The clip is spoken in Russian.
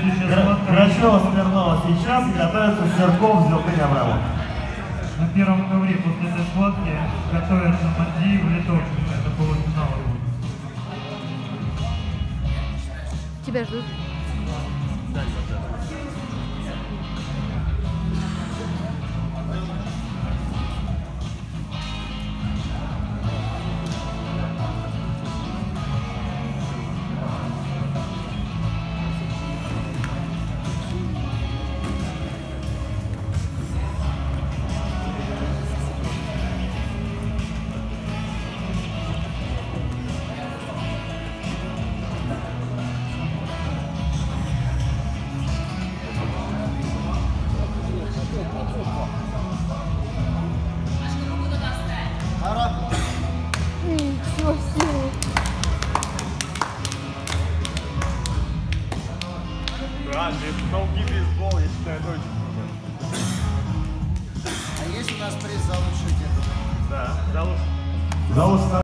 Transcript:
Грачева, Смирнова сейчас и готовится Серков, Зелпынь, Абрамов. На первом ковре после этой схватки готовятся Мандиев, Литовченко. Это полуфинал. Тебя ждут. Ничего себе. Да, долгий бейсбол, я считаю, это очень круто. А есть у нас приз за лучший день? Да, за лучший. За лучший